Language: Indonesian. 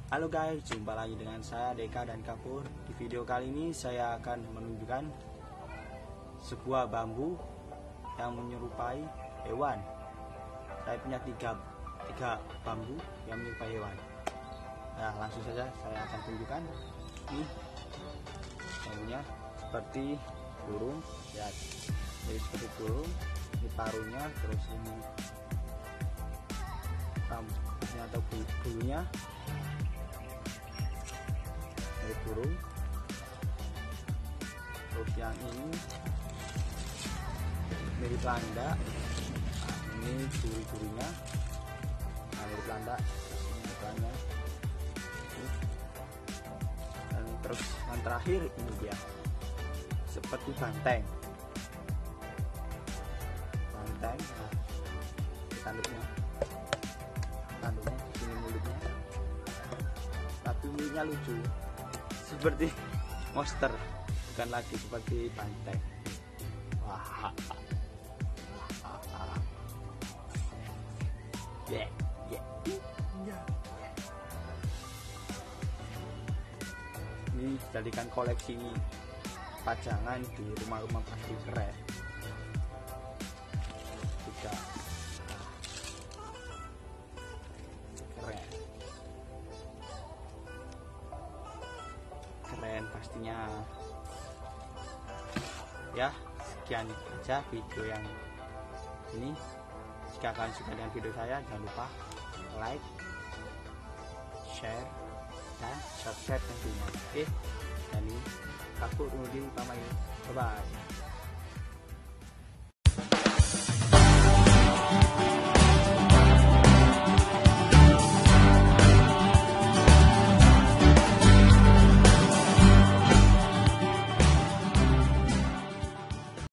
Halo guys, jumpa lagi dengan saya Deka dan Kapur. Di video kali ini saya akan menunjukkan sebuah bambu yang menyerupai hewan. Saya punya tiga bambu yang menyerupai hewan. Nah, langsung saja saya akan tunjukkan. Ini bambunya seperti burung, ya. Jadi seperti burung. Ini paruhnya, terus ini rambutnya atau bulunya dari burung. Terus yang ini mirip landak. Nah, ini duri-durinya. Nah, mirip landak. Ini dan terus yang terakhir ini dia seperti banteng. Nah, tanduknya di sini mulutnya, tapi mulutnya lucu seperti monster, bukan lagi seperti banteng. Wah, yeah. Ini dijadikan koleksi pajangan di rumah-rumah pasti keren. Juga keren pastinya. Ya, sekian saja video yang ini. Jika kalian suka dengan video saya, jangan lupa like, share, dan subscribe tentunya. Oke, dan ini Kapur undur diri pamit. Bye bye.